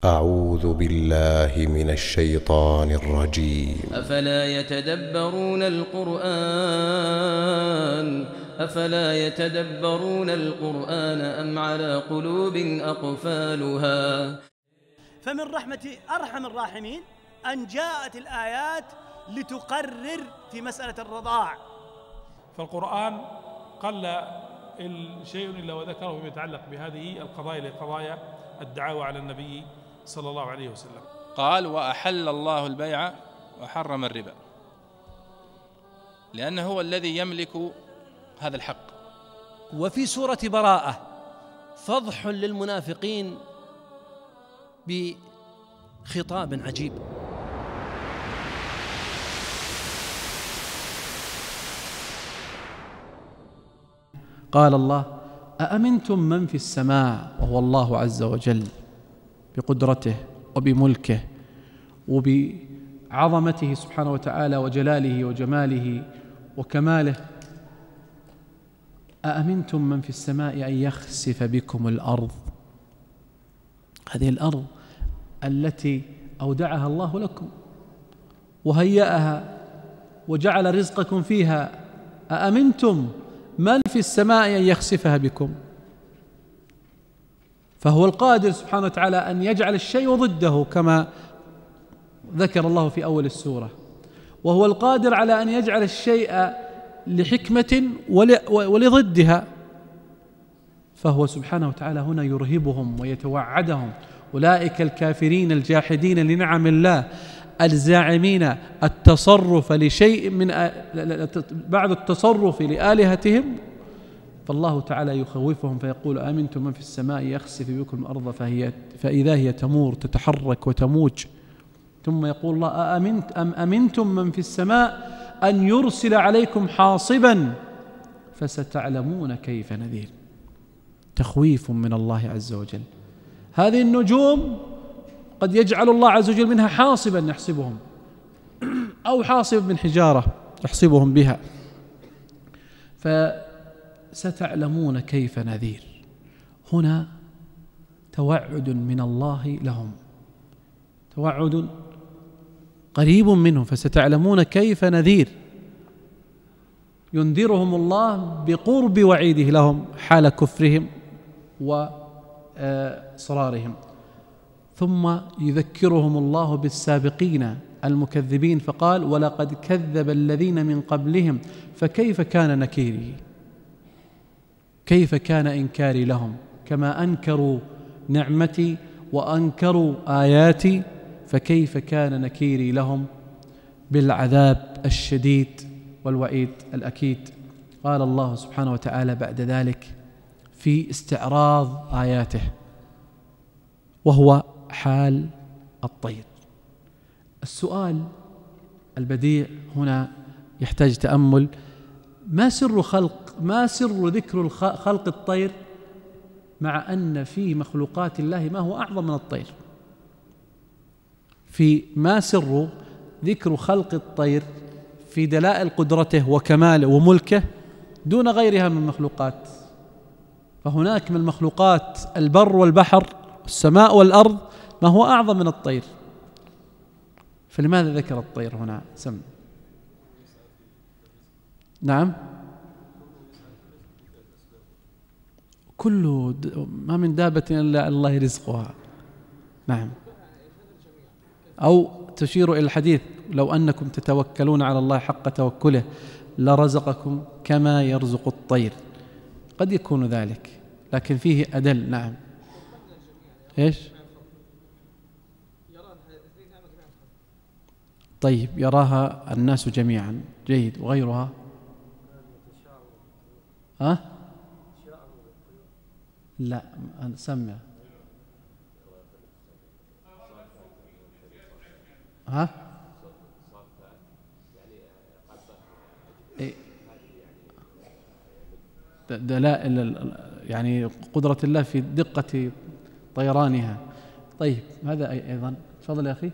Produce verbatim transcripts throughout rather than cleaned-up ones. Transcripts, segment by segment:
أعوذ بالله من الشيطان الرجيم. أفلا يتدبرون القرآن أفلا يتدبرون القرآن أم على قلوب أقفالها. فمن رحمة أرحم الراحمين أن جاءت الآيات لتقرر في مسألة الرضاع. فالقرآن قل شيء إلا وذكره فيما يتعلق بهذه القضايا لقضايا الدعاوى على النبي صلى الله عليه وسلم. قال: وأحل الله البيع وحرم الربا، لأنه هو الذي يملك هذا الحق. وفي سورة براءة فضح للمنافقين بخطاب عجيب. قال الله: أأمنتم من في السماء، وهو الله عز وجل بقدرته وبملكه وبعظمته سبحانه وتعالى وجلاله وجماله وكماله، أأمنتم من في السماء أن يخسف بكم الأرض، هذه الأرض التي أودعها الله لكم وهيأها وجعل رزقكم فيها، أأمنتم من في السماء أن يخسفها بكم؟ فهو القادر سبحانه وتعالى أن يجعل الشيء ضده كما ذكر الله في أول السورة، وهو القادر على أن يجعل الشيء لحكمة ولضدها، فهو سبحانه وتعالى هنا يرهبهم ويتوعدهم: أولئك الكافرين الجاحدين لنعم الله الزاعمين التصرف لشيء من بعد التصرف لآلهتهم. فالله تعالى يخوفهم فيقول: آمنتم من في السماء يخسف بكم الأرض فهي فإذا هي تمور تتحرك وتموج. ثم يقول الله: أأمنت أم أمنتم من في السماء أن يرسل عليكم حاصبا فستعلمون كيف نذير. تخويف من الله عز وجل. هذه النجوم قد يجعل الله عز وجل منها حاصبا يحسبهم، أو حاصب من حجارة يحسبهم بها، فستعلمون كيف نذير. هنا توعد من الله لهم، توعد قريب منهم، فستعلمون كيف نذير. ينذرهم الله بقرب وعيده لهم حال كفرهم وصرارهم، ثم يذكرهم الله بالسابقين المكذبين فقال: ولقد كذب الذين من قبلهم فكيف كان نكيري. كيف كان إنكاري لهم، كما أنكروا نعمتي وأنكروا آياتي، فكيف كان نكيري لهم بالعذاب الشديد والوعيد الأكيد. قال الله سبحانه وتعالى بعد ذلك في استعراض آياته، وهو حال الطير. السؤال البديع هنا يحتاج تأمل: ما سر خلق ما سر ذكر خلق الطير مع أن في مخلوقات الله ما هو أعظم من الطير؟ في ما سر ذكر خلق الطير في دلائل قدرته وكماله وملكه دون غيرها من المخلوقات؟ فهناك من المخلوقات البر والبحر السماء والأرض ما هو أعظم من الطير، فلماذا ذكر الطير هنا؟ سم نعم، كل ما من دابة إلا الله رزقها. نعم. أو تشير إلى الحديث: لو أنكم تتوكلون على الله حق توكله لرزقكم كما يرزق الطير. قد يكون ذلك، لكن فيه أدل. نعم. إيش؟ طيب، يراها الناس جميعا، جيد. وغيرها؟ ها؟ لا، أنا سمع. ها؟ دلائل يعني قدرة الله في دقة طيرانها. طيب، هذا أيضا. تفضل يا أخي.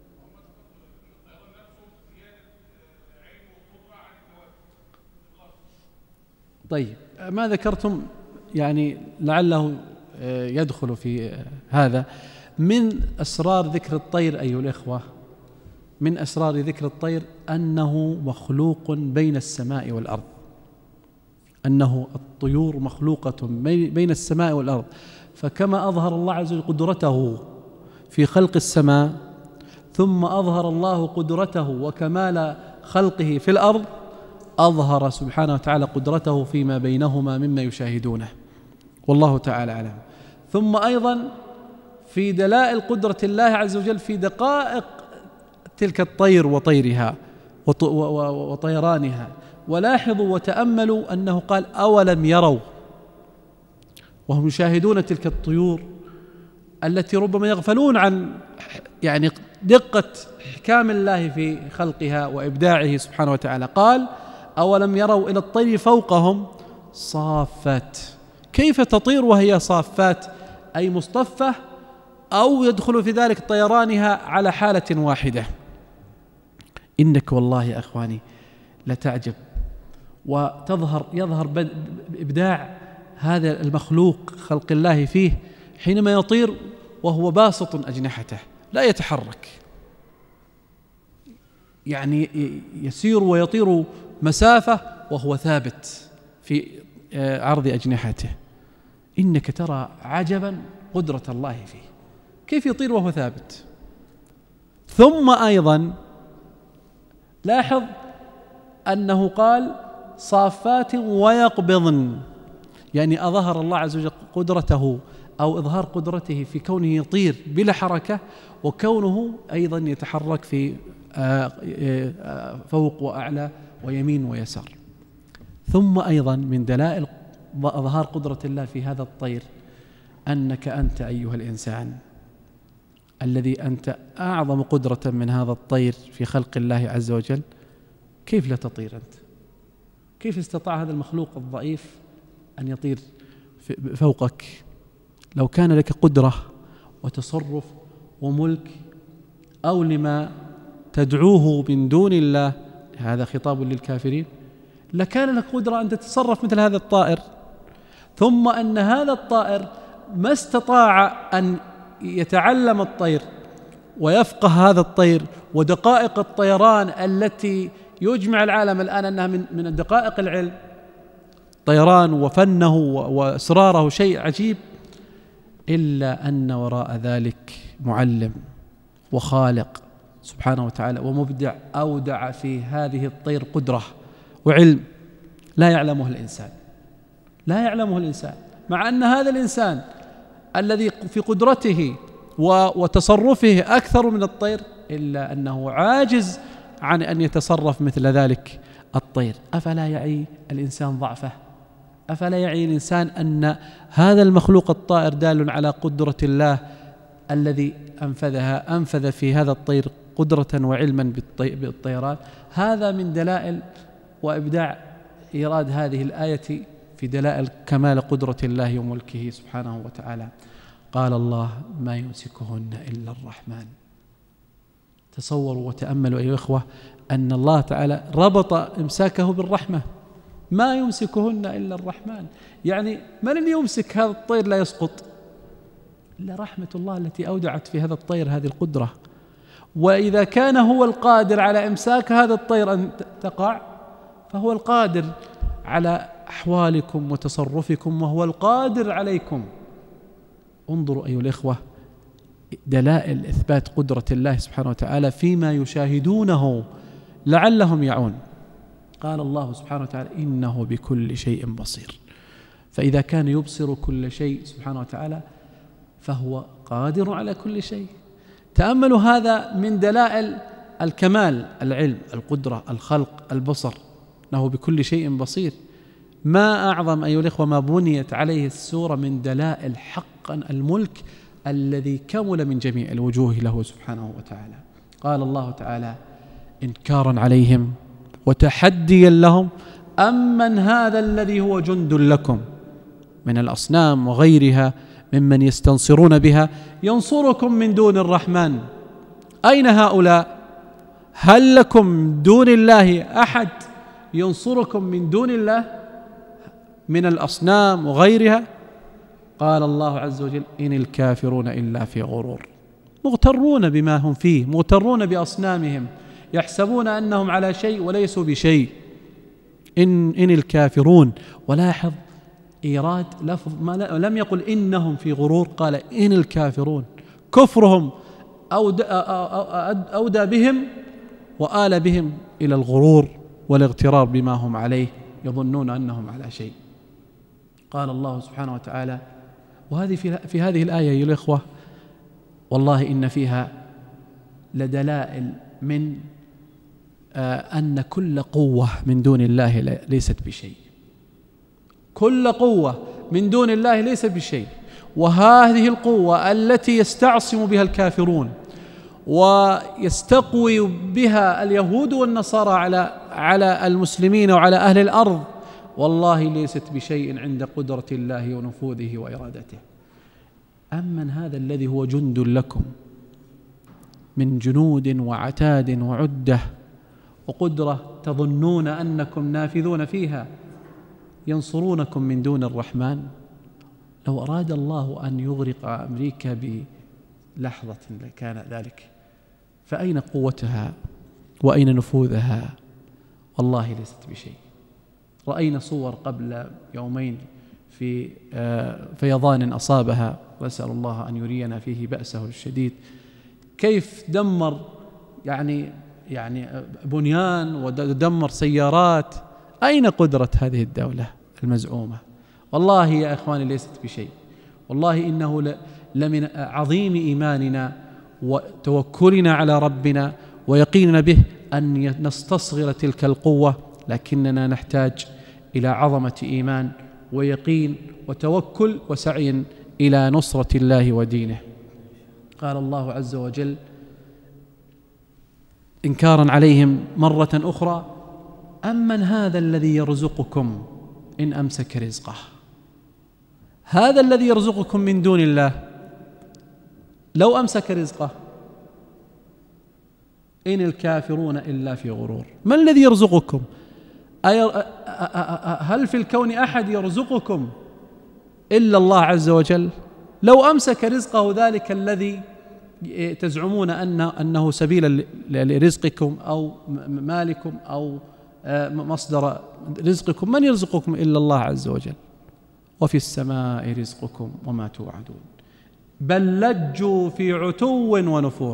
طيب، ما ذكرتم يعني لعله يدخل في هذا: من أسرار ذكر الطير أيها الإخوة، من أسرار ذكر الطير أنه مخلوق بين السماء والأرض، أنه الطيور مخلوقة بين السماء والأرض. فكما أظهر الله عز وجل قدرته في خلق السماء، ثم أظهر الله قدرته وكمال خلقه في الأرض، أظهر سبحانه وتعالى قدرته فيما بينهما مما يشاهدونه، والله تعالى أعلم. ثم أيضا في دلائل قدرة الله عز وجل في دقائق تلك الطير وطيرها وطيرانها. ولاحظوا وتأملوا أنه قال أولم يروا، وهم يشاهدون تلك الطيور التي ربما يغفلون عن يعني دقة إحكام الله في خلقها وإبداعه سبحانه وتعالى. قال أولم يروا إلى الطير فوقهم صافات، كيف تطير وهي صافات، أي مصطفة، أو يدخل في ذلك طيرانها على حالة واحدة. إنك والله يا أخواني لتعجب، وتظهر يظهر بإبداع هذا المخلوق خلق الله فيه حينما يطير وهو باسط أجنحته لا يتحرك، يعني يسير ويطير مسافة وهو ثابت في عرض أجنحته. إنك ترى عجبا قدرة الله فيه، كيف يطير وهو ثابت. ثم أيضا لاحظ أنه قال صافات ويقبضن، يعني أظهر الله عز وجل قدرته أو إظهار قدرته في كونه يطير بلا حركة، وكونه أيضا يتحرك في فوق وأعلى ويمين ويسار. ثم أيضا من دلائل إظهار قدرة الله في هذا الطير أنك أنت أيها الإنسان الذي أنت أعظم قدرة من هذا الطير في خلق الله عز وجل، كيف لا تطير أنت؟ كيف استطاع هذا المخلوق الضعيف أن يطير فوقك؟ لو كان لك قدرة وتصرف وملك، أو لما تدعوه من دون الله، هذا خطاب للكافرين، لكان لك قدرة أن تتصرف مثل هذا الطائر. ثم أن هذا الطائر ما استطاع أن يتعلم الطير ويفقه هذا الطير ودقائق الطيران التي يجمع العالم الآن أنها من من دقائق العلم، طيران وفنه وإسراره شيء عجيب، إلا أن وراء ذلك معلم وخالق سبحانه وتعالى ومبدع أودع في هذه الطير قدرة وعلم لا يعلمه الإنسان، لا يعلمه الإنسان، مع أن هذا الإنسان الذي في قدرته وتصرفه أكثر من الطير، إلا أنه عاجز عن أن يتصرف مثل ذلك الطير. أفلا يعي الإنسان ضعفه؟ أفلا يعي الإنسان أن هذا المخلوق الطائر دال على قدرة الله الذي أنفذها أنفذ في هذا الطير قدرة وعلما بالطيران؟ هذا من دلائل وإبداع إيراد هذه الآية في دلائل كمال قدرة الله وملكه سبحانه وتعالى. قال الله ما يمسكهن إلا الرحمن. تصوروا وتأملوا أيها الإخوة أن الله تعالى ربط إمساكه بالرحمة، ما يمسكهن إلا الرحمن، يعني من اللي يمسك هذا الطير لا يسقط إلا رحمة الله التي أودعت في هذا الطير هذه القدرة. وإذا كان هو القادر على إمساك هذا الطير أن تقع، فهو القادر على أحوالكم وتصرفكم، وهو القادر عليكم. انظروا أيها الإخوة دلائل إثبات قدرة الله سبحانه وتعالى فيما يشاهدونه لعلهم يعون. قال الله سبحانه وتعالى إنه بكل شيء بصير، فإذا كان يبصر كل شيء سبحانه وتعالى فهو قادر على كل شيء. تأملوا هذا من دلائل الكمال، العلم، القدرة، الخلق، البصر، أنه بكل شيء بصير. ما أعظم أيها الإخوة ما بنيت عليه السورة من دلائل حقا الملك الذي كمل من جميع الوجوه له سبحانه وتعالى. قال الله تعالى إنكارا عليهم وتحديا لهم أمن هذا الذي هو جند لكم من الأصنام وغيرها ممن يستنصرون بها ينصركم من دون الرحمن أين هؤلاء؟ هل لكم دون الله أحد ينصركم من دون الله من الأصنام وغيرها؟ قال الله عز وجل إن الكافرون إلا في غرور، مغترون بما هم فيه، مغترون بأصنامهم، يحسبون أنهم على شيء وليسوا بشيء. إن, إن الكافرون، ولاحظ إيراد لفظ ما لم يقل إنهم في غرور، قال إن الكافرون. كفرهم أودى, أودى بهم وآل بهم إلى الغرور والاغترار بما هم عليه، يظنون أنهم على شيء. قال الله سبحانه وتعالى، وهذه في, في هذه الآية يا الإخوة والله إن فيها لدلائل من آه أن كل قوة من دون الله ليست بشيء. كل قوة من دون الله ليست بشيء، وهذه القوة التي يستعصم بها الكافرون ويستقوي بها اليهود والنصارى على على المسلمين وعلى أهل الأرض، والله ليست بشيء عند قدرة الله ونفوذه وإرادته. أمن هذا الذي هو جند لكم من جنود وعتاد وعدة وقدرة تظنون أنكم نافذون فيها ينصرونكم من دون الرحمن؟ لو أراد الله أن يغرق أمريكا بلحظة لكان ذلك، فأين قوتها وأين نفوذها؟ والله ليست بشيء. رأينا صور قبل يومين في فيضان أصابها، وأسأل الله أن يرينا فيه بأسه الشديد، كيف دمر يعني يعني بنيان ودمر سيارات. أين قدرة هذه الدولة المزعومة؟ والله يا إخواني ليست بشيء. والله إنه لمن عظيم إيماننا وتوكلنا على ربنا ويقيننا به أن نستصغر تلك القوة، لكننا نحتاج إلى عظمة إيمان ويقين وتوكل وسعي إلى نصرة الله ودينه. قال الله عز وجل إنكارا عليهم مرة أخرى: أمن هذا الذي يرزقكم إن أمسك رزقه؟ هذا الذي يرزقكم من دون الله لو أمسك رزقه، إن الكافرون إلا في غرور. ما الذي يرزقكم؟ هل في الكون أحد يرزقكم إلا الله عز وجل؟ لو أمسك رزقه ذلك الذي تزعمون أنه, أنه سبيل لرزقكم أو مالكم أو مصدر رزقكم، من يرزقكم إلا الله عز وجل. وفي السماء رزقكم وما توعدون بل لجوا في عتو ونفور.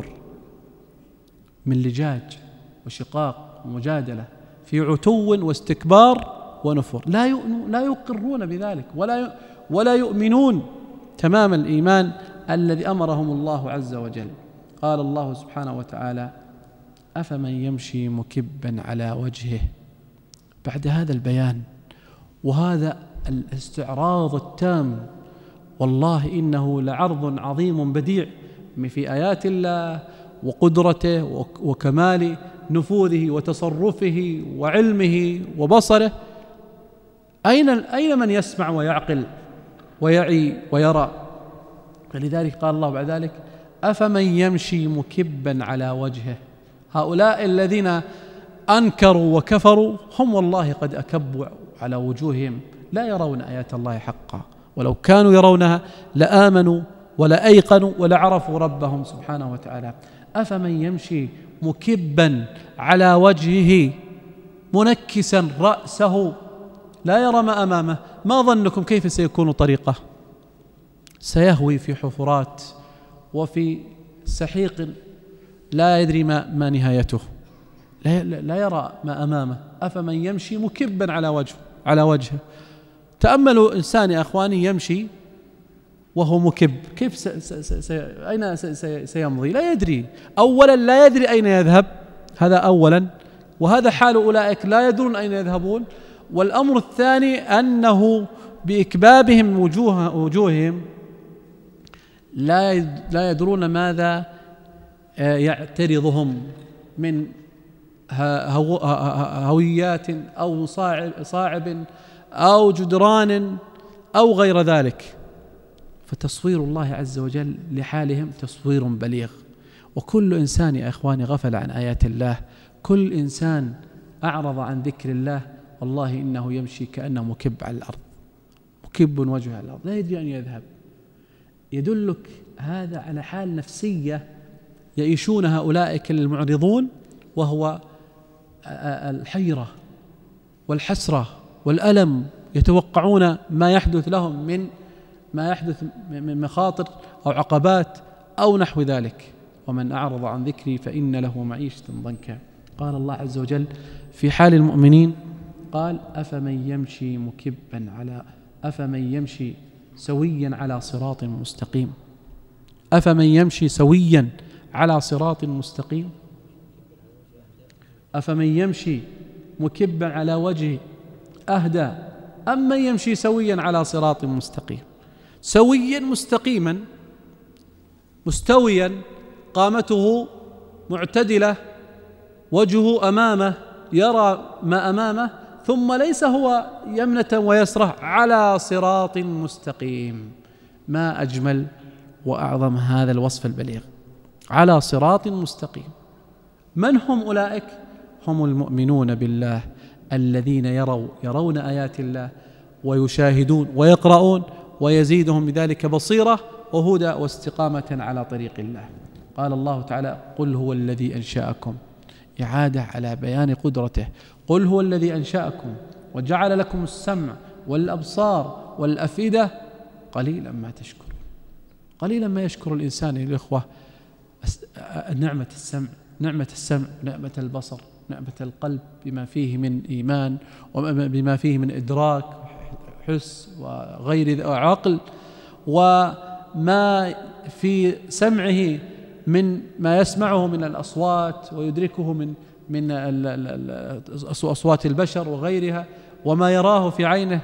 من لجاج وشقاق ومجادلة، في عتو واستكبار ونفور، لا لا يقرون بذلك ولا ولا يؤمنون تمام الإيمان الذي أمرهم الله عز وجل. قال الله سبحانه وتعالى: أفمن يمشي مكبا على وجهه. بعد هذا البيان وهذا الاستعراض التام، والله إنه لعرض عظيم بديع في آيات الله وقدرته وكمال نفوذه وتصرفه وعلمه وبصره. أين أين من يسمع ويعقل ويعي ويرى؟ فلذلك قال الله بعد ذلك: أفمن يمشي مكبا على وجهه. هؤلاء الذين أنكروا وكفروا هم والله قد أكبوا على وجوههم، لا يرون آيات الله حقا، ولو كانوا يرونها لآمنوا ولا أيقنوا ولا عرفوا ربهم سبحانه وتعالى. أفمن يمشي مكبا على وجهه منكسا رأسه لا يرى ما أمامه، ما ظنكم كيف سيكون طريقه؟ سيهوي في حفرات وفي سحيق لا يدري ما, ما نهايته، لا, لا يرى ما أمامه. أفمن يمشي مكبا على وجهه على وجهه. تأملوا إنسان يا أخواني يمشي وهو مكب، كيف سي سي سي أين سي سيمضي؟ لا يدري. أولا لا يدري أين يذهب، هذا أولا، وهذا حال أولئك لا يدرون أين يذهبون. والأمر الثاني أنه بإكبابهم وجوه وجوههم لا لا يدرون ماذا يعترضهم من هويات أو صاعب, صاعب أو جدران أو غير ذلك. فتصوير الله عز وجل لحالهم تصوير بليغ. وكل إنسان يا إخواني غفل عن آيات الله، كل إنسان أعرض عن ذكر الله، والله إنه يمشي كأنه مكب على الأرض، مكب وجهه على الأرض، لا يدري أن يذهب يدلك هذا على حال نفسية يعيشونها أولئك المعرضون، وهو الحيرة والحسرة والألم، يتوقعون ما يحدث لهم من ما يحدث من مخاطر أو عقبات أو نحو ذلك. ومن أعرض عن ذكري فإن له معيشة ضنكا. قال الله عز وجل في حال المؤمنين قال أفمن يمشي مكبا على أفمن يمشي سويا على صراط مستقيم أفمن يمشي سويا على صراط مستقيم أفمن يمشي مكبا على وجهه أهدى أم من يمشي سويا على صراط مستقيم. سويا مستقيما مستويا، قامته معتدلة، وجهه أمامه يرى ما أمامه، ثم ليس هو يمنة ويسرة، على صراط مستقيم. ما أجمل وأعظم هذا الوصف البليغ، على صراط مستقيم. من هم أولئك؟ هم المؤمنون بالله الذين يروا يرون آيات الله ويشاهدون ويقرؤون، ويزيدهم بذلك بصيرة وهدى واستقامة على طريق الله. قال الله تعالى قل هو الذي أنشأكم، إعادة على بيان قدرته. قل هو الذي أنشأكم وجعل لكم السمع والأبصار والأفئدة قليلا ما تشكرون. قليلا ما يشكر الإنسان الإخوة نعمة السمع، نعمة السمع، نعمة البصر، نعمة القلب بما فيه من إيمان وبما فيه من إدراك حس وغير عقل، وما في سمعه من ما يسمعه من الأصوات ويدركه من من أصوات البشر وغيرها، وما يراه في عينه.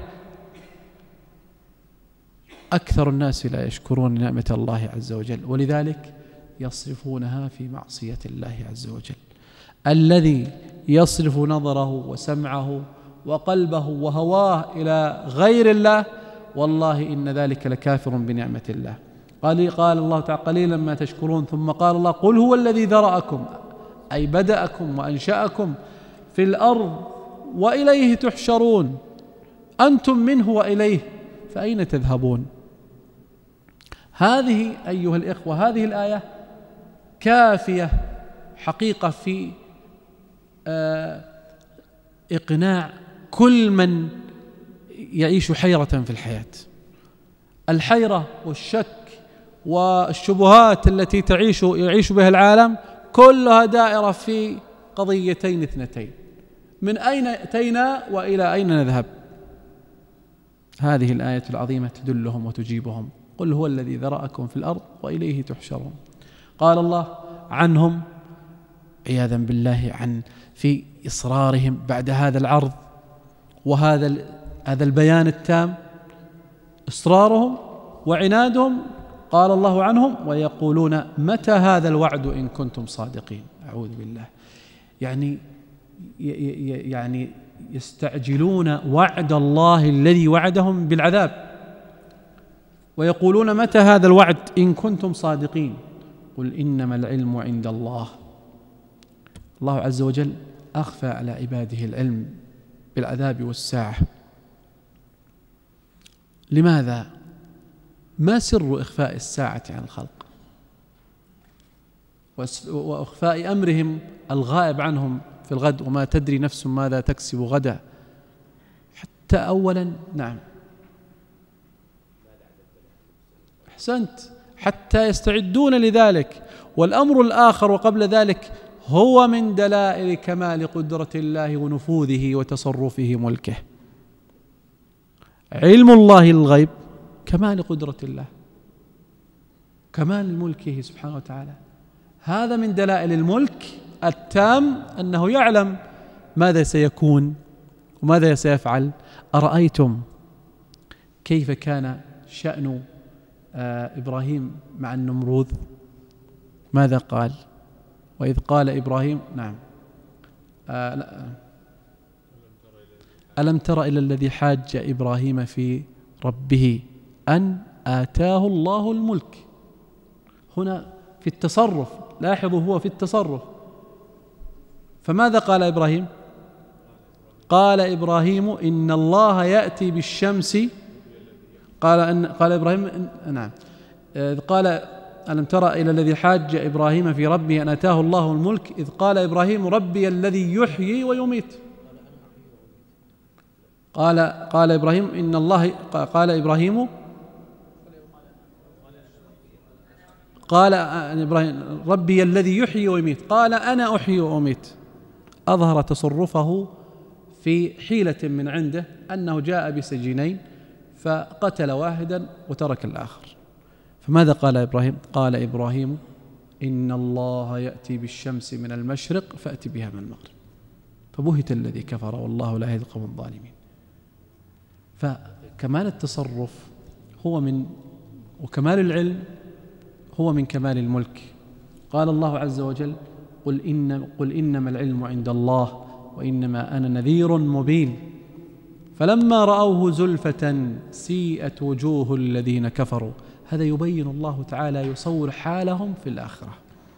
أكثر الناس لا يشكرون نعمة الله عز وجل، ولذلك يصرفونها في معصية الله عز وجل. الذي يصرف نظره وسمعه وقلبه وهواه إلى غير الله، والله إن ذلك لكافر بنعمة الله. قال قال الله تعالى قليلا ما تشكرون. ثم قال الله قل هو الذي ذرأكم، أي بدأكم وأنشأكم في الأرض وإليه تحشرون، أنتم منه وإليه فأين تذهبون. هذه أيها الإخوة هذه الآية كافية حقيقة في إقناع كل من يعيش حيرة في الحياة. الحيرة والشك والشبهات التي تعيش يعيش بها العالم كلها دائرة في قضيتين اثنتين: من أين أتينا وإلى أين نذهب. هذه الآية العظيمة تدلهم وتجيبهم. قل هو الذي ذرأكم في الأرض وإليه تحشرون. قال الله عنهم عياذا بالله عن في إصرارهم بعد هذا العرض وهذا هذا البيان التام، إصرارهم وعنادهم، قال الله عنهم ويقولون متى هذا الوعد إن كنتم صادقين. أعوذ بالله. يعني يعني يستعجلون وعد الله الذي وعدهم بالعذاب، ويقولون متى هذا الوعد إن كنتم صادقين. قل إنما العلم عند الله. الله عز وجل أخفى على عباده العلم بالعذاب والساعة. لماذا؟ ما سر إخفاء الساعة عن الخلق وإخفاء أمرهم الغائب عنهم في الغد؟ وما تدري نفس ماذا تكسب غدا. حتى أولا نعم أحسنت، حتى يستعدون لذلك. والأمر الآخر وقبل ذلك هو من دلائل كمال قدرة الله ونفوذه وتصرفه ملكه. علم الله الغيب كمال قدرة الله، كمال ملكه سبحانه وتعالى. هذا من دلائل الملك التام أنه يعلم ماذا سيكون وماذا سيفعل. أرأيتم كيف كان شأن إبراهيم مع النمروذ؟ ماذا قال؟ وإذ قال إبراهيم نعم آه لا ألم تر إلى الذي حاج إبراهيم في ربه أن آتاه الله الملك. هنا في التصرف، لاحظوا هو في التصرف. فماذا قال إبراهيم؟ قال إبراهيم إن الله يأتي بالشمس قال أن قال إبراهيم إن نعم إذ قال ألم تر إلى الذي حاج إبراهيم في ربه أن آتاه الله الملك إذ قال إبراهيم ربي الذي يحيي ويميت. قال قال إبراهيم إن الله قال إبراهيم قال إبراهيم ربي الذي يحيي ويميت قال أنا أحيي وأميت. أظهر تصرفه في حيلة من عنده أنه جاء بسجينين فقتل واحدا وترك الآخر. فماذا قال إبراهيم؟ قال إبراهيم إن الله يأتي بالشمس من المشرق فأتي بها من المغرب. فبهت الذي كفر والله لا يهدي القوم الظالمين. فكمال التصرف هو من وكمال العلم هو من كمال الملك. قال الله عز وجل قل, إن قل إنما العلم عند الله وإنما أنا نذير مبين. فلما رأوه زلفة سيئت وجوه الذين كفروا. هذا يبين الله تعالى يصور حالهم في الآخرة،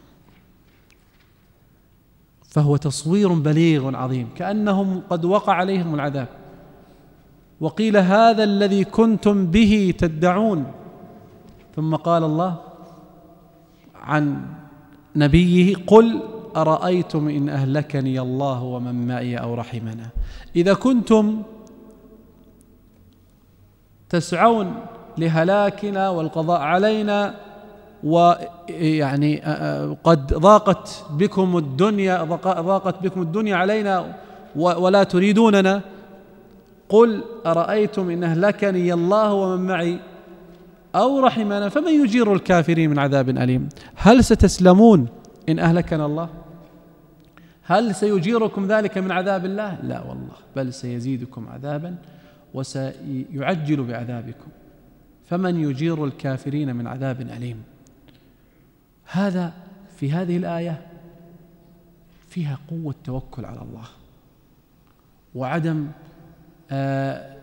فهو تصوير بليغ عظيم كأنهم قد وقع عليهم العذاب. وقيل هذا الذي كنتم به تدعون. ثم قال الله عن نبيه قل أرأيتم إن أهلكني الله ومن معي أو رحمنا. إذا كنتم تسعون لهلاكنا والقضاء علينا ويعني قد ضاقت بكم الدنيا ضاقت بكم الدنيا علينا ولا تريدوننا، قل أرأيتم إن أهلكني الله ومن معي أو رحمنا فمن يجير الكافرين من عذاب أليم. هل ستسلمون إن أهلكنا الله؟ هل سيجيركم ذلك من عذاب الله؟ لا والله، بل سيزيدكم عذابا وسيعجل بعذابكم. فمن يجير الكافرين من عذاب أليم. هذا في هذه الآية فيها قوة توكل على الله وعدم آه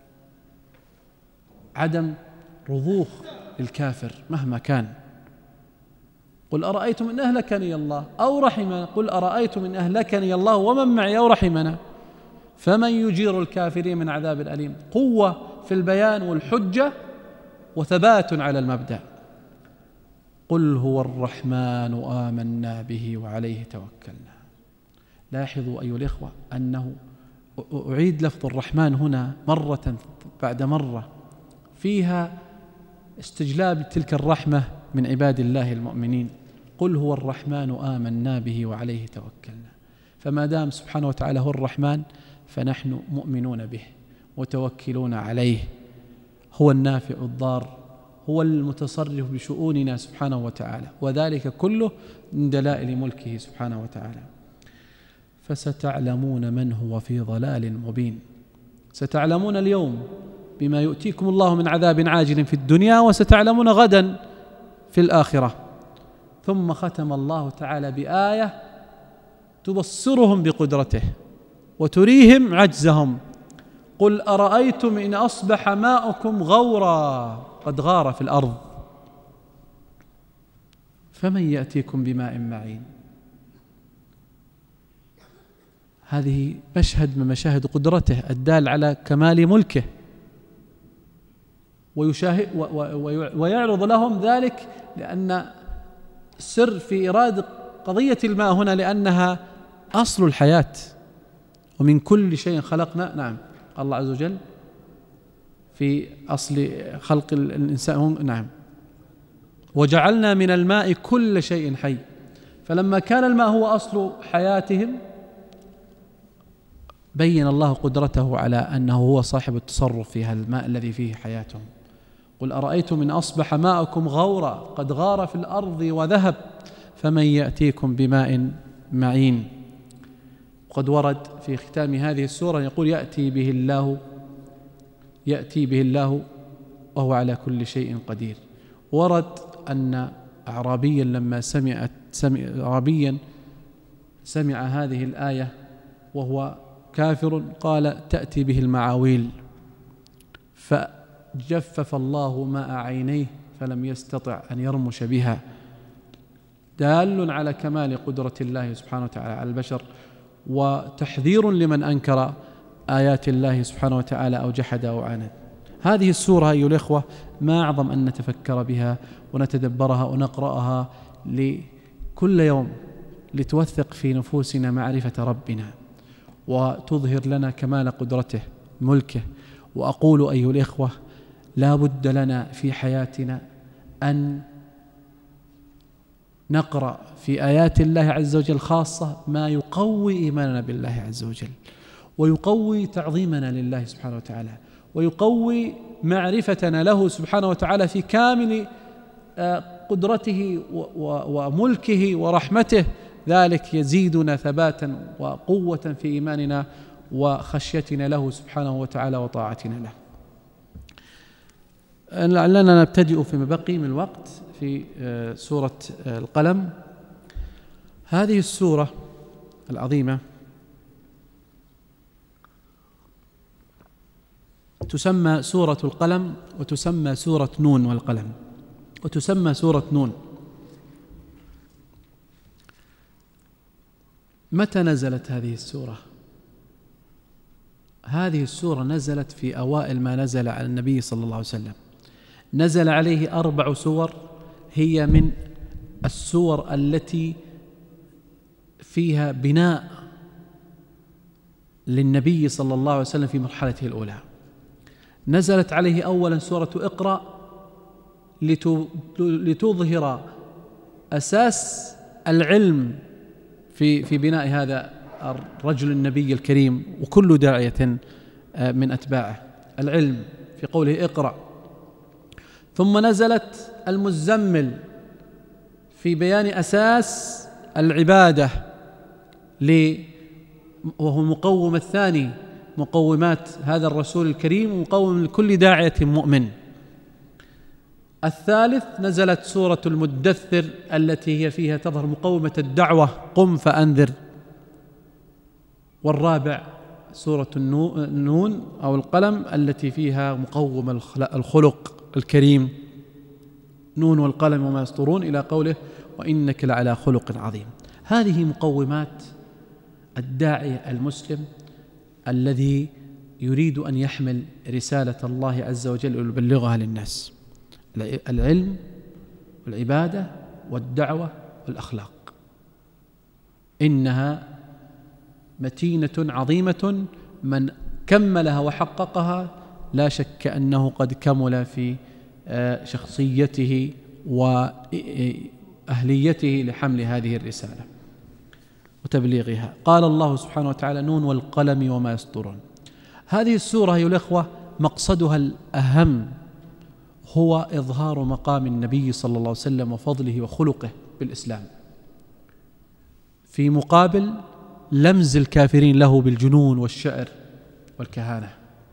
عدم رضوخ للكافر مهما كان. قل أرأيتم إن أهلكني الله أو رحمنا قل أرأيتم إن أهلكني الله ومن معي أو رحمنا فمن يجير الكافرين من عذاب أليم. قوة في البيان والحجة وثبات على المبدأ. قل هو الرحمن آمنا به وعليه توكلنا. لاحظوا أيها الإخوة أنه أعيد لفظ الرحمن هنا مرة بعد مرة فيها استجلاب تلك الرحمة من عباد الله المؤمنين. قل هو الرحمن آمنا به وعليه توكلنا. فما دام سبحانه وتعالى هو الرحمن فنحن مؤمنون به متوكلون عليه. هو النافع الضار، هو المتصرف بشؤوننا سبحانه وتعالى، وذلك كله من دلائل ملكه سبحانه وتعالى. فستعلمون من هو في ضلال مبين. ستعلمون اليوم بما يؤتيكم الله من عذاب عاجل في الدنيا، وستعلمون غدا في الآخرة. ثم ختم الله تعالى بآية تبصرهم بقدرته وتريهم عجزهم. قل أرأيتم إن أصبح ماؤكم غورا قد غار في الأرض فمن يأتيكم بماء معين. هذه مشهد من مشاهد قدرته الدال على كمال ملكه، ويشاهد ويعرض لهم ذلك لأن السر في إرادة قضية الماء هنا لأنها أصل الحياة. ومن كل شيء خلقنا، نعم الله عز وجل في أصل خلق الإنسان، نعم وجعلنا من الماء كل شيء حي. فلما كان الماء هو أصل حياتهم بين الله قدرته على أنه هو صاحب التصرف في هذا الماء الذي فيه حياتهم. قل أرأيتم إن أصبح ماؤكم غورا قد غار في الأرض وذهب فمن يأتيكم بماء معين. وقد ورد في ختام هذه السورة يقول يأتي به الله يأتي به الله وهو على كل شيء قدير. ورد أن أعرابيا لما سمعت سمع أعرابيا سمع هذه الآية وهو كافر قال تأتي به المعاويل فجفف الله ماء عينيه فلم يستطع أن يرمش بها، دال على كمال قدرة الله سبحانه وتعالى على البشر، وتحذير لمن أنكر آيات الله سبحانه وتعالى أو جحد أو عاند. هذه السورة أيها الإخوة ما أعظم أن نتفكر بها ونتدبرها ونقرأها لكل يوم لتوثق في نفوسنا معرفة ربنا وتظهر لنا كمال قدرته ملكه. وأقول أيها الإخوة لا بد لنا في حياتنا أن نقرأ في آيات الله عز وجل خاصة ما يقوي إيماننا بالله عز وجل ويقوي تعظيمنا لله سبحانه وتعالى ويقوي معرفتنا له سبحانه وتعالى في كامل قدرته وملكه ورحمته. ذلك يزيدنا ثباتا وقوة في إيماننا وخشيتنا له سبحانه وتعالى وطاعتنا له. لعلنا نبتدئ فيما بقي من الوقت في سورة القلم. هذه السورة العظيمة تسمى سورة القلم وتسمى سورة نون والقلم وتسمى سورة نون. متى نزلت هذه السورة؟ هذه السورة نزلت في أوائل ما نزل على النبي صلى الله عليه وسلم. نزل عليه أربع سور هي من السور التي فيها بناء للنبي صلى الله عليه وسلم في مرحلته الأولى. نزلت عليه أولا سورة اقرأ لتظهر أساس العلم في في بناء هذا الرجل النبي الكريم وكل داعية من أتباعه، العلم في قوله اقرأ. ثم نزلت المزمل في بيان أساس العبادة وهو المقوم الثاني مقومات هذا الرسول الكريم ومقوم لكل داعية مؤمن. الثالث نزلت سورة المدثر التي هي فيها تظهر مقومة الدعوة قم فأنذر. والرابع سورة النون أو القلم التي فيها مقوم الخلق الكريم نون والقلم وما يسطرون إلى قوله وإنك لعلى خلق عظيم. هذه مقومات الداعية المسلم الذي يريد أن يحمل رسالة الله عز وجل ويبلغها للناس: العلم والعبادة والدعوة والأخلاق. إنها متينة عظيمة، من كملها وحققها لا شك أنه قد كمل في شخصيته وأهليته لحمل هذه الرسالة وتبليغها. قال الله سبحانه وتعالى: نون والقلم وما يسطرون. هذه السورة أيها الأخوة مقصدها الأهم هو إظهار مقام النبي صلى الله عليه وسلم وفضله وخلقه بالإسلام، في مقابل لمز الكافرين له بالجنون والشعر والكهانة.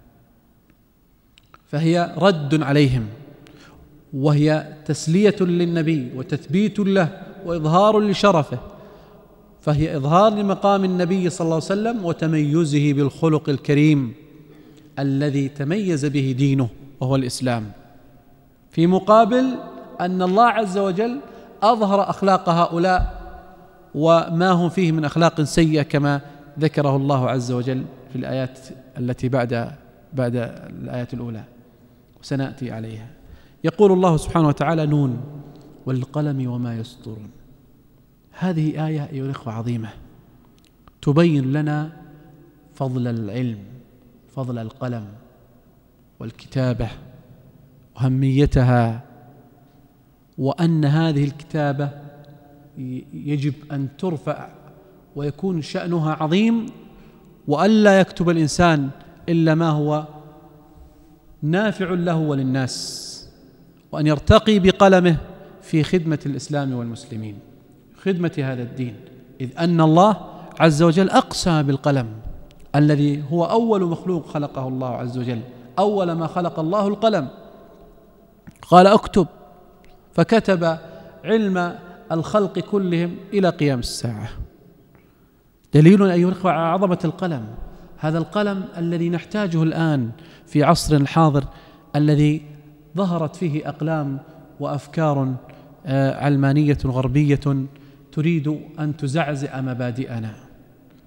فهي رد عليهم، وهي تسلية للنبي وتثبيت له وإظهار لشرفه. فهي إظهار لمقام النبي صلى الله عليه وسلم وتميزه بالخلق الكريم الذي تميز به دينه وهو الإسلام، في مقابل أن الله عز وجل أظهر أخلاق هؤلاء وما هم فيه من أخلاق سيئة كما ذكره الله عز وجل في الآيات التي بعد بعد الآيات الأولى وسنأتي عليها. يقول الله سبحانه وتعالى: نون والقلم وما يسطرون. هذه آية أيها الأخوة عظيمة تبين لنا فضل العلم، فضل القلم والكتابة وأهميتها، وأن هذه الكتابة يجب أن ترفع ويكون شأنها عظيم، وألا يكتب الإنسان إلا ما هو نافع له وللناس، وأن يرتقي بقلمه في خدمة الإسلام والمسلمين، خدمة هذا الدين، إذ أن الله عز وجل أقسم بالقلم الذي هو أول مخلوق خلقه الله عز وجل. أول ما خلق الله القلم، قال اكتب، فكتب علم الخلق كلهم إلى قيام الساعة. دليل أيها الأخوة على عظمة القلم، هذا القلم الذي نحتاجه الآن في عصرنا الحاضر، الذي ظهرت فيه أقلام وأفكار علمانية غربية تريد أن تزعزع مبادئنا.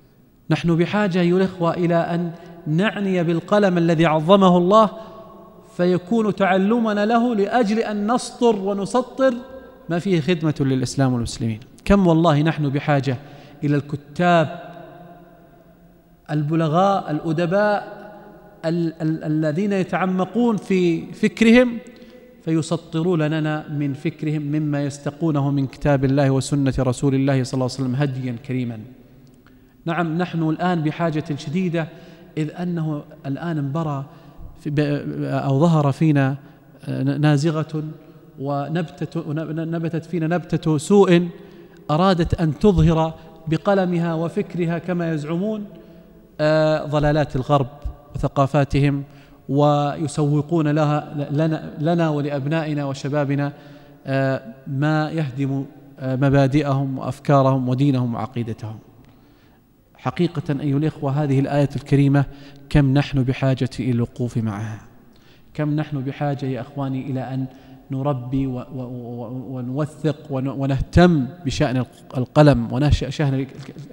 نحن بحاجة أيها الأخوة إلى أن نعني بالقلم الذي عظمه الله فيكون تعلمنا له لأجل أن نسطر ونسطر ما فيه خدمة للإسلام والمسلمين. كم والله نحن بحاجة إلى الكتاب البلغاء الأدباء ال- ال- الذين يتعمقون في فكرهم فيسطرون لنا من فكرهم مما يستقونه من كتاب الله وسنة رسول الله صلى الله عليه وسلم هديا كريما. نعم نحن الآن بحاجة شديدة، إذ أنه الآن انبرى أو ظهر فينا نازغة ونبتة نبتت فينا نبتة سوء أرادت أن تظهر بقلمها وفكرها كما يزعمون ضلالات الغرب وثقافاتهم، ويسوقون لها لنا, لنا ولأبنائنا وشبابنا ما يهدم مبادئهم وأفكارهم ودينهم وعقيدتهم. حقيقة أيها الإخوة هذه الآية الكريمة كم نحن بحاجة إلى الوقوف معها، كم نحن بحاجة يا أخواني إلى أن نربي ونوثق ونهتم بشأن القلم ونشأن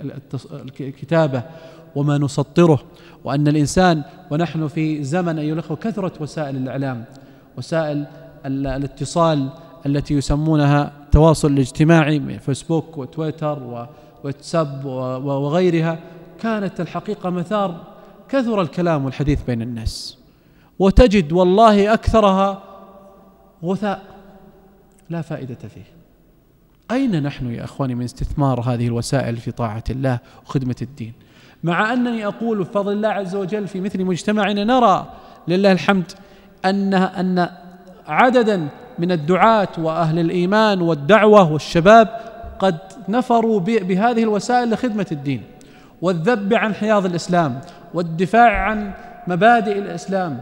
الكتابة وما نسطره، وأن الإنسان ونحن في زمن أيها الأخوة كثرت وسائل الإعلام، وسائل الاتصال التي يسمونها التواصل الاجتماعي، فيسبوك وتويتر وواتساب وغيرها، كانت الحقيقة مثار كثر الكلام والحديث بين الناس، وتجد والله أكثرها غثاء لا فائدة فيه. أين نحن يا أخواني من استثمار هذه الوسائل في طاعة الله وخدمة الدين؟ مع أنني أقول بفضل الله عز وجل في مثل مجتمعنا نرى لله الحمد أن أن عددا من الدعاة وأهل الإيمان والدعوة والشباب قد نفروا بهذه الوسائل لخدمة الدين والذب عن حياض الإسلام والدفاع عن مبادئ الإسلام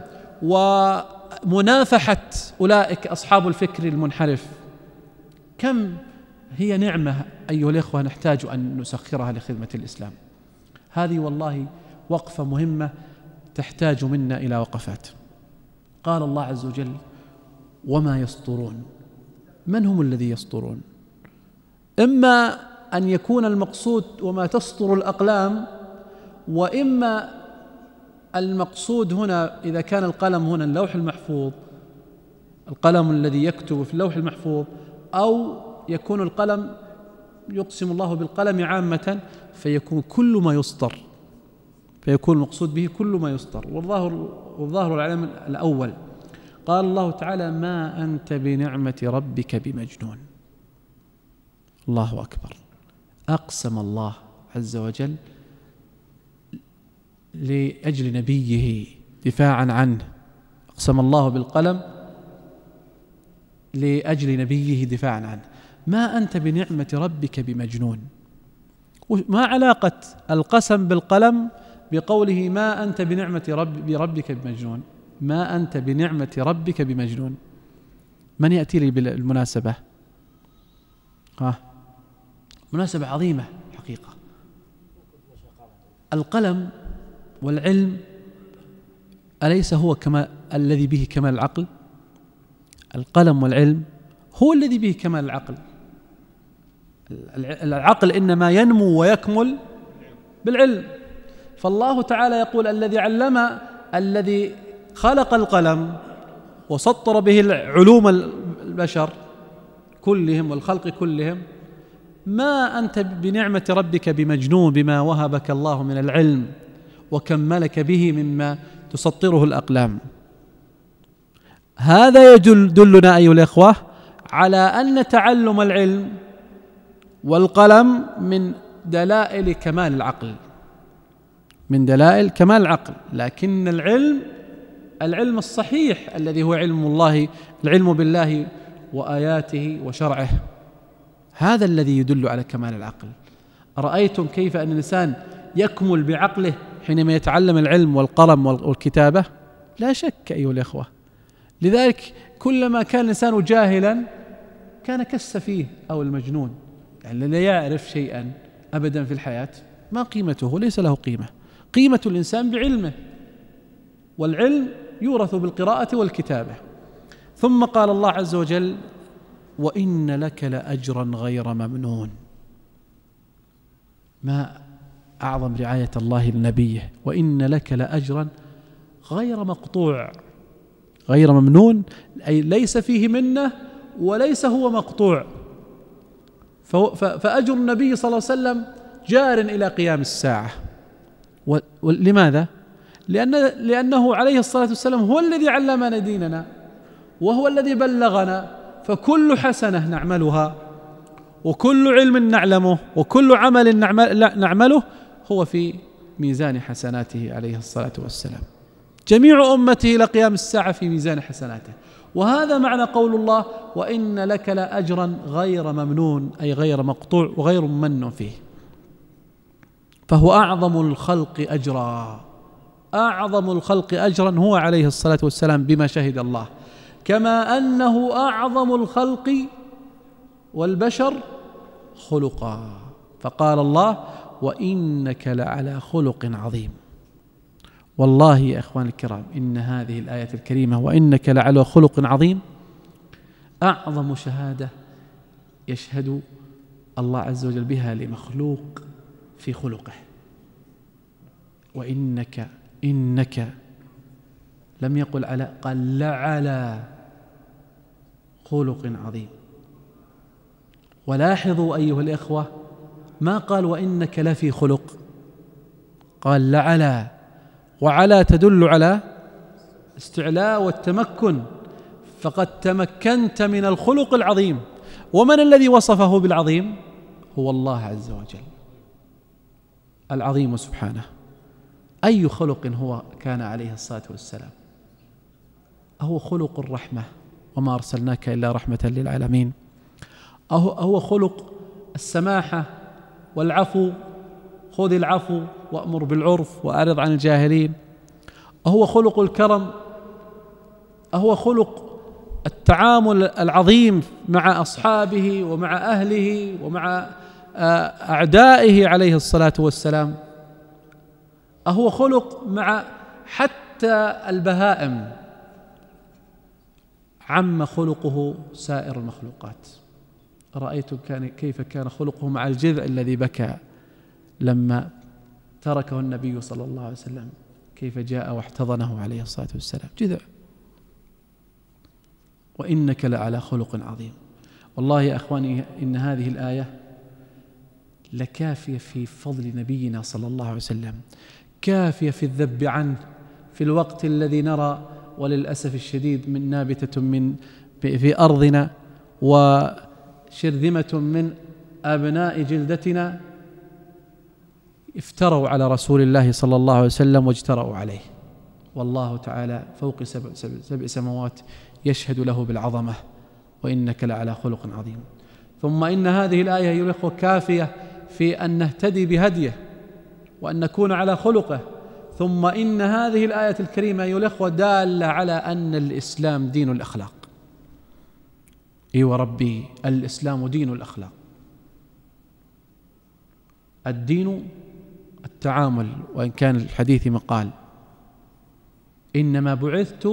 ومنافحة أولئك أصحاب الفكر المنحرف. كم هي نعمة أيها الإخوة نحتاج أن نسخرها لخدمة الإسلام. هذه والله وقفة مهمة تحتاج منا إلى وقفات. قال الله عز وجل وما يسطرون. من هم الذي يسطرون؟ إما أن يكون المقصود وما تسطر الأقلام، وإما المقصود هنا إذا كان القلم هنا اللوح المحفوظ، القلم الذي يكتب في اللوح المحفوظ، أو يكون القلم يقسم الله بالقلم عامة فيكون كل ما يسطر، فيكون المقصود به كل ما يسطر. والظاهر والظاهر العلم الأول. قال الله تعالى ما أنت بنعمة ربك بمجنون. الله أكبر. أقسم الله عز وجل لأجل نبيه دفاعا عنه، أقسم الله بالقلم لأجل نبيه دفاعا عنه. ما أنت بنعمة ربك بمجنون. ما علاقة القسم بالقلم بقوله ما أنت بنعمة رب بربك بمجنون؟ ما أنت بنعمة ربك بمجنون. من يأتي لي بالمناسبة؟ ها مناسبة عظيمة حقيقة. القلم والعلم أليس هو كما الذي به كمال العقل؟ القلم والعلم هو الذي به كمال العقل. العقل إنما ينمو ويكمل بالعلم. فالله تعالى يقول الذي علم، الذي خلق القلم وسطر به علوم البشر كلهم والخلق كلهم، ما أنت بنعمة ربك بمجنون بما وهبك الله من العلم وكملك به مما تسطره الأقلام. هذا يدلنا أيها الإخوة على أن تعلم العلم والقلم من دلائل كمال العقل، من دلائل كمال العقل. لكن العلم العلم الصحيح الذي هو علم الله، العلم بالله وآياته وشرعه، هذا الذي يدل على كمال العقل. أرأيتم كيف أن الإنسان يكمل بعقله حينما يتعلم العلم والقلم والكتابة؟ لا شك أيها الإخوة. لذلك كلما كان الإنسان جاهلا كان كالسفيه أو المجنون، يعني لا يعرف شيئا أبدا في الحياة ما قيمته، ليس له قيمة. قيمة الإنسان بعلمه، والعلم يورث بالقراءة والكتابة. ثم قال الله عز وجل وإن لك لأجرا غير ممنون. ما أعظم رعاية الله لنبيه، وإن لك لأجرا غير مقطوع. غير ممنون أي ليس فيه منة وليس هو مقطوع. فأجر النبي صلى الله عليه وسلم جار إلى قيام الساعة. ولماذا؟ لأن لأنه عليه الصلاة والسلام هو الذي علمنا ديننا وهو الذي بلغنا، فكل حسنة نعملها وكل علم نعلمه وكل عمل نعمله هو في ميزان حسناته عليه الصلاة والسلام. جميع أمته إلى قيام الساعة في ميزان حسناته. وهذا معنى قول الله وإن لك لأجرا غير ممنون أي غير مقطوع وغير ممن فيه. فهو أعظم الخلق أجرا، أعظم الخلق أجرا هو عليه الصلاة والسلام بما شهد الله، كما أنه أعظم الخلق والبشر خلقا. فقال الله وإنك لعلى خلق عظيم. والله يا إخوان الكرام إن هذه الآية الكريمة وإنك لعلى خلق عظيم أعظم شهادة يشهد الله عز وجل بها لمخلوق في خلقه. وإنك إنك لم يقل على، قال لعلى خلق عظيم. ولاحظوا أيها الإخوة ما قال وإنك لفي خلق، قال لعلى، وعلى تدل على استعلاء والتمكن، فقد تمكنت من الخلق العظيم. ومن الذي وصفه بالعظيم؟ هو الله عز وجل العظيم سبحانه. أي خلق هو كان عليه الصلاة والسلام؟ أهو خلق الرحمة وما أرسلناك إلا رحمة للعالمين، أهو هو خلق السماحة والعفو، خذ العفو وأمر بالعرف وأعرض عن الجاهلين، أهو خلق الكرم، أهو خلق التعامل العظيم مع أصحابه ومع أهله ومع أعدائه عليه الصلاة والسلام، أهو خلق مع حتى البهائم، عم خلقه سائر المخلوقات. رأيتم كان كيف كان خلقه مع الجذع الذي بكى لما تركه النبي صلى الله عليه وسلم، كيف جاء واحتضنه عليه الصلاة والسلام، جذع. وإنك لعلى خلق عظيم. والله يا أخواني إن هذه الآية لكافية في فضل نبينا صلى الله عليه وسلم، كافية في الذب عنه في الوقت الذي نرى وللأسف الشديد من نابتة من في أرضنا وشرذمة من أبناء جلدتنا افتروا على رسول الله صلى الله عليه وسلم واجترأوا عليه، والله تعالى فوق سبع, سبع سماوات يشهد له بالعظمة وإنك لعلى خلق عظيم. ثم إن هذه الآية أيها الأخوة كافية في أن نهتدي بهديه وأن نكون على خلقه. ثم إن هذه الآية الكريمة أيها الأخوة دالة على أن الإسلام دين الأخلاق. إي وربي الإسلام دين الأخلاق. الدين التعامل، وإن كان الحديث مقال إنما بعثت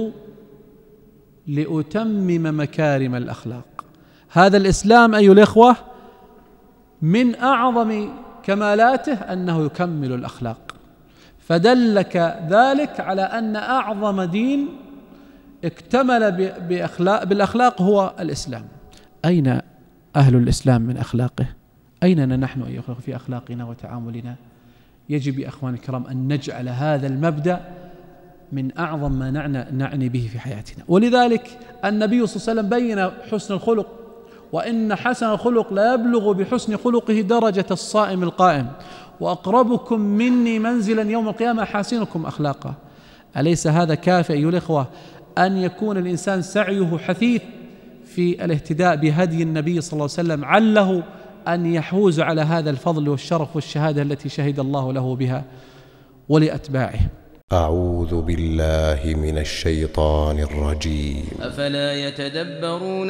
لأتمم مكارم الأخلاق. هذا الإسلام أيها الأخوة من أعظم كمالاته أنه يكمل الأخلاق، فدلك ذلك على أن أعظم دين اكتمل بأخلاق بالأخلاق هو الإسلام. أين أهل الإسلام من أخلاقه؟ أين نحن أيها الأخوة في أخلاقنا وتعاملنا؟ يجب يا أخواني الكرام أن نجعل هذا المبدأ من أعظم ما نعني به في حياتنا. ولذلك النبي صلى الله عليه وسلم بين حسن الخلق، وإن حسن الخلق لا يبلغ بحسن خلقه درجة الصائم القائم، وأقربكم مني منزلا يوم القيامة أحاسنكم أخلاقا. أليس هذا كافي أيها الإخوة أن يكون الإنسان سعيه حثيث في الاهتداء بهدي النبي صلى الله عليه وسلم، عله أن يحوز على هذا الفضل والشرف والشهادة التي شهد الله له بها ولأتباعه. أعوذ بالله من الشيطان الرجيم. أفلا يتدبرون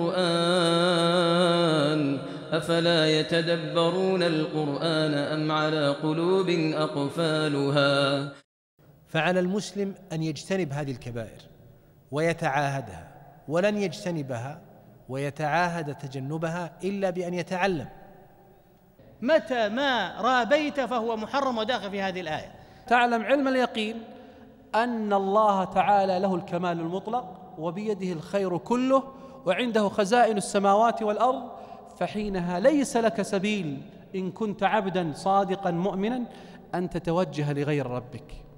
القرآن أفلا يتدبرون القرآن أم على قلوب أقفالها. فعلى المسلم أن يجتنب هذه الكبائر ويتعاهدها، ولن يجتنبها ويتعاهد تجنبها إلا بأن يتعلم. متى ما رابيت فهو محرم وداخل في هذه الآية. تعلم علم اليقين أن الله تعالى له الكمال المطلق وبيده الخير كله وعنده خزائن السماوات والأرض، فحينها ليس لك سبيل إن كنت عبدا صادقا مؤمنا أن تتوجه لغير ربك.